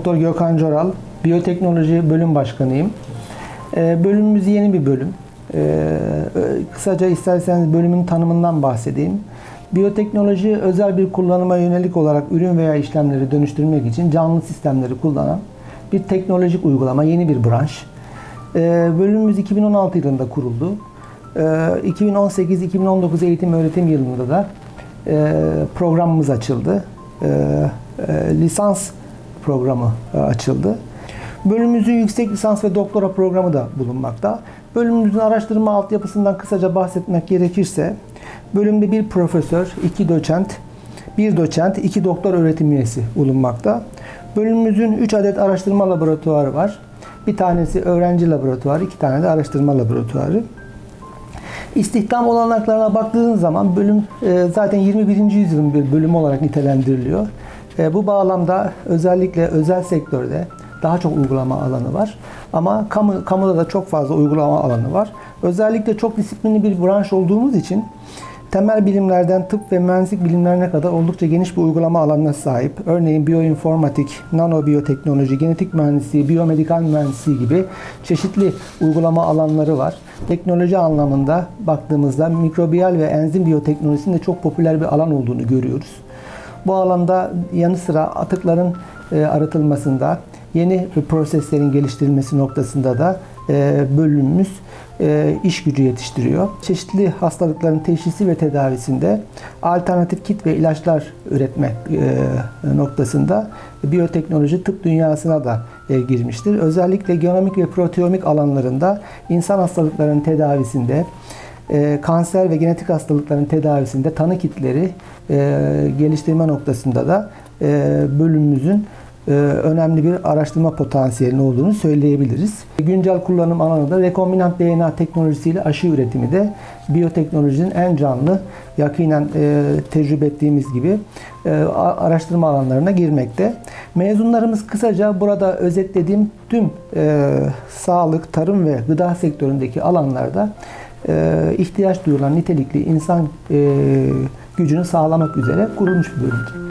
Doktor Gökhan Coral, Biyoteknoloji Bölüm Başkanıyım. Bölümümüz yeni bir bölüm. Kısaca isterseniz bölümün tanımından bahsedeyim. Biyoteknoloji, özel bir kullanıma yönelik olarak ürün veya işlemleri dönüştürmek için canlı sistemleri kullanan bir teknolojik uygulama, yeni bir branş. Bölümümüz 2016 yılında kuruldu. 2018-2019 eğitim öğretim yılında da programımız açıldı. Lisans programı açıldı. Bölümümüzün yüksek lisans ve doktora programı da bulunmakta. Bölümümüzün araştırma altyapısından kısaca bahsetmek gerekirse, bölümde bir profesör, bir doçent, 2 doktor öğretim üyesi bulunmakta. Bölümümüzün 3 adet araştırma laboratuvarı var. Bir tanesi öğrenci laboratuvarı, 2 tane de araştırma laboratuvarı. İstihdam olanaklarına baktığınız zaman bölüm zaten 21. yüzyılın bir bölümü olarak nitelendiriliyor. Bu bağlamda özellikle özel sektörde daha çok uygulama alanı var. Ama kamuda da çok fazla uygulama alanı var. Özellikle çok disiplinli bir branş olduğumuz için temel bilimlerden tıp ve mühendislik bilimlerine kadar oldukça geniş bir uygulama alanına sahip. Örneğin biyoinformatik, nanobiyoteknoloji, genetik mühendisliği, biyomedikal mühendisliği gibi çeşitli uygulama alanları var. Teknoloji anlamında baktığımızda mikrobiyal ve enzim biyoteknolojisinin de çok popüler bir alan olduğunu görüyoruz. Bu alanda yanı sıra atıkların arıtılmasında, yeni proseslerin geliştirilmesi noktasında da bölümümüz iş gücü yetiştiriyor. Çeşitli hastalıkların teşhisi ve tedavisinde alternatif kit ve ilaçlar üretme noktasında biyoteknoloji tıp dünyasına da girmiştir. Özellikle genomik ve proteomik alanlarında insan hastalıklarının tedavisinde, kanser ve genetik hastalıkların tedavisinde tanı kitleri geliştirme noktasında da bölümümüzün önemli bir araştırma potansiyelinin olduğunu söyleyebiliriz. Güncel kullanım alanı da rekombinant DNA teknolojisiyle aşı üretimi de biyoteknolojinin en canlı, yakinen tecrübe ettiğimiz gibi araştırma alanlarına girmekte. Mezunlarımız kısaca burada özetlediğim tüm sağlık, tarım ve gıda sektöründeki alanlarda ihtiyaç duyulan nitelikli insan gücünü sağlamak üzere kurulmuş bir bölümdür.